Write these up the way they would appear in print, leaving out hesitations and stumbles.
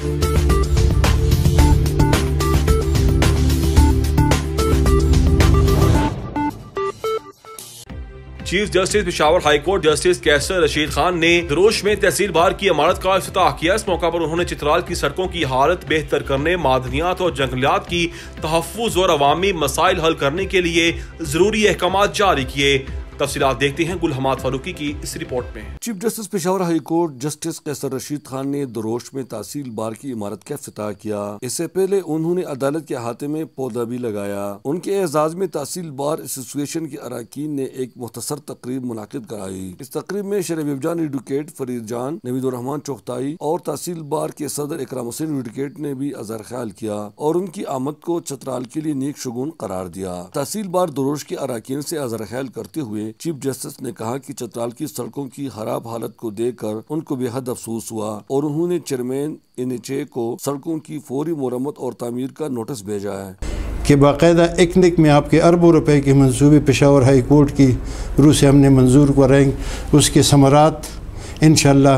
Chief justice Peshawar high court justice Qaiser Rasheed Khan نے دروش میں تحصیل بار کی عمارت کا افتتاح کیا۔ اس موقع پر انہوں نے چترال کی سڑکوں کی حالت بہتر کرنے، معدنیات اور جنگلات کی تحفظ اور عوامی مسائل حل کرنے کے لیے ضروری احکامات جاری کیے۔ تفصیلات دیکھتے ہیں گل حماد فاروقی کی اس رپورٹ میں۔ Chief justice Peshawar high court justice Qaiser Rasheed Khan نے دروش میں تحصیل بار کی عمارت کا افتتاح کیا۔ اس سے پہلے انہوں نے عدالت کے احاطے میں پودا بھی لگایا۔ ان کے اعزاز میں تحصیل بار ایسوسی ایشن کے اراکین نے ایک مختصر تقریب منعقد کرائی۔ اس تقریب میں شرح وفجان ایڈوکیٹ فرید جان، نوید الرحمان چغتائی اور تحصیل بار کے صدر اکرام حسین ایڈوکیٹ نے بھی اظہار خیال کیا اور ان کی آمد کو چترال کے لیے نیک شگون قرار دیا۔ تحصیل بار دروش کے اراکین سے اظہار خیال کرتے ہوئے چیف جسٹس نے کہا کہ چترال کی سڑکوں کی خراب حالت کو دیکھ کر ان کو بے حد افسوس ہوا اور انہوں نے چیئرمین NHA کو سڑکوں کی فوری مرمت اور تعمیر کا نوٹس بھیجا ہے کہ باقاعدہ ایکنک میں آپ کے اربوں روپے کے منصوبے پشاور ہائی کورٹ کی روح سے ہم نے منظور کرائیں گے۔ اس کے ثمرات انشاءاللہ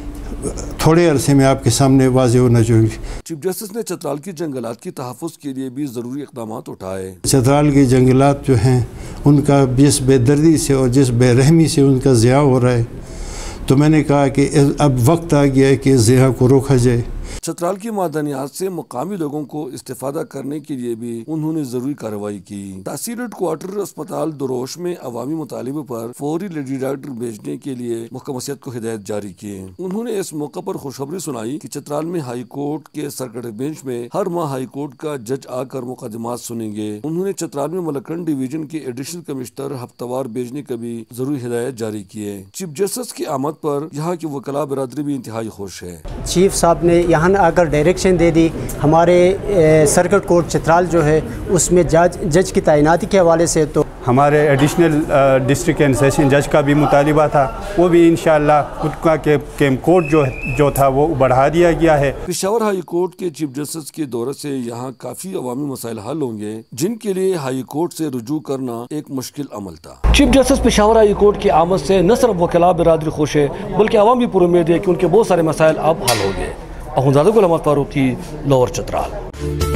تھوڑے عرصے میں آپ کے سامنے واضح ہونا چاہیے۔ چیف جسٹس نے چترال کی جنگلات کی تحفظ کے لیے بھی ضروری اقدامات اٹھائے۔ چترال کے جنگلات جو ہیں ان کا جس بے دردی سے اور جس بے رحمی سے ان کا ضیاع ہو رہا ہے، تو میں نے کہا کہ اب وقت آ گیا ہے کہ اس ضیاع کو روکا جائے۔ چترال کی معدنیات سے مقامی لوگوں کو استفادہ کرنے کے لیے بھی انہوں نے ضروری کارروائی کی۔ تحصیل ہیڈ کوارٹر اسپتال دروش میں عوامی مطالبے پر فوری لیڈی ڈاکٹر بھیجنے کے لیے محکمہ صحت کو ہدایت جاری کی۔ انہوں نے اس موقع پر خوشخبری سنائی کہ چترال میں ہائی کورٹ کے سرکٹ بینچ میں ہر ماہ ہائی کورٹ کا جج آ کر مقدمات سنیں گے۔ انہوں نے چترال میں ملکنڈ ڈویژن کے ایڈیشنل کمشنر ہفتہ وار بھیجنے کا بھی ضروری ہدایت جاری کی ہے۔ چیف جسٹس کی آمد پر یہاں کی وکلاء برادری بھی انتہائی خوش ہے۔ چیف صاحب نے یہاں آ کر ڈائریکشن دے دی۔ ہمارے سرکٹ کورٹ چترال جو ہے اس میں جج کی تعیناتی کے حوالے سے تو ہمارے ایڈیشنل ڈسٹرکٹ اینڈ سیشن جج کا بھی مطالبہ تھا، وہ بھی انشاءاللہ خود کا کیم کورٹ جو تھا وہ بڑھا دیا گیا ہے۔ پشاور ہائی کورٹ کے چیف جسٹس کے دورے سے یہاں کافی عوامی مسائل حل ہوں گے جن کے لیے ہائی کورٹ سے رجوع کرنا ایک مشکل عمل تھا۔ Chief justice Peshawar high court کی آمد سے نہ صرف وکلاء برادری خوش ہے بلکہ عوام بھی پر امید ہے کہ ان کے بہت سارے مسائل اب حل ہوں گے۔ اخوندزادہ گل حماد فاروقی، لاہور چترال۔